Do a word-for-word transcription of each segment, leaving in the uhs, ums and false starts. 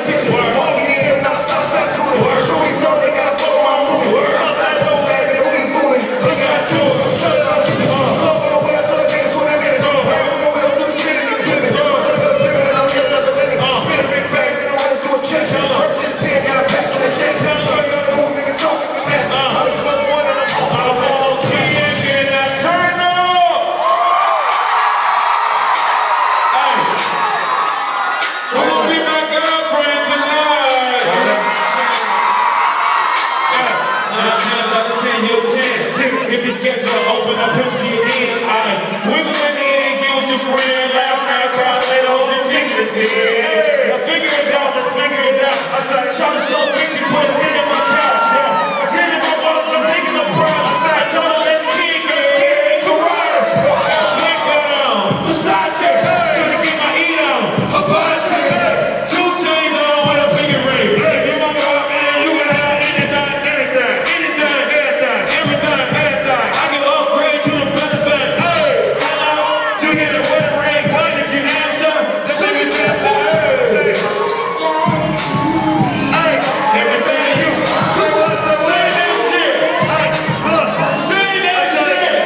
picture. Walking in and out Southside cooling. Chewy's on, they gotta follow my movie. Southside no bag, nigga, we moving. He gotta do it. Shut it up. Go on the way, I tell the niggas twenty minutes. Right, we gon' build through the city, nigga, pivot. Suck up, pivot, and I'm just up the limits. Spin a big bag, you know how to do a check. Purchase here, got a pack for the checks. Straight up, cool, nigga, talking the mess. Holly Club one and I'm all the rest. Turn up! Hey, who gon' be my girlfriend tonight? Yeah, nine times out of ten, you're ten. If you're scared to open up, pencil your in. Alright, wiggle in the end, get with your friend, laugh now, cry later, hold your tickets in. Let's figure it out, let's figure it out. I said, show the show, bitch, you put it in my couch, yeah. I did it, my wallet, I'm digging the pride. I said, I told her, let's kick it. Versace, trying to get my eat on. Hibachi, two chains on with a finger ring. If you my girlfriend, you can have anything, anything, anything, everything, everything, everything. I can upgrade you to better thing. Hey, hello, you get a wedding ring, but if you answer, the nigga said, hey, hey, everything you say what, say that shit. Hey, look, say that shit.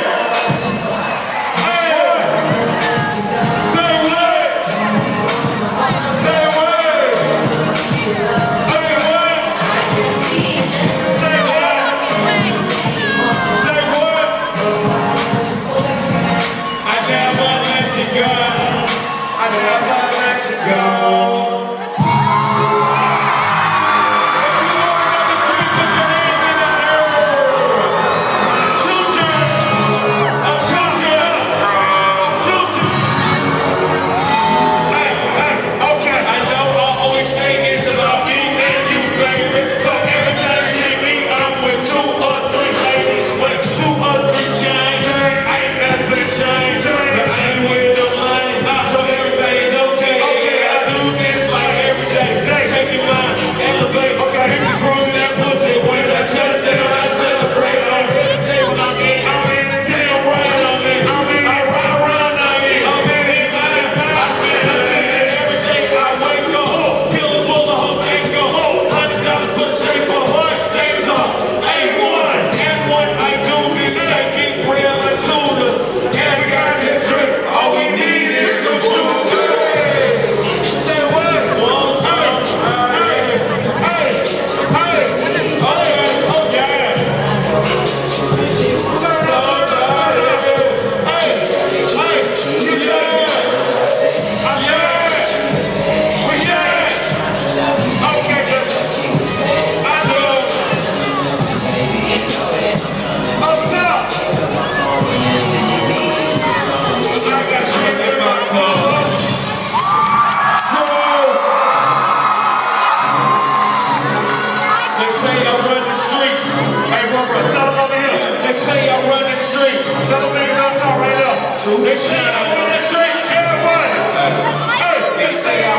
They say I run the street, everybody. Hey, they say I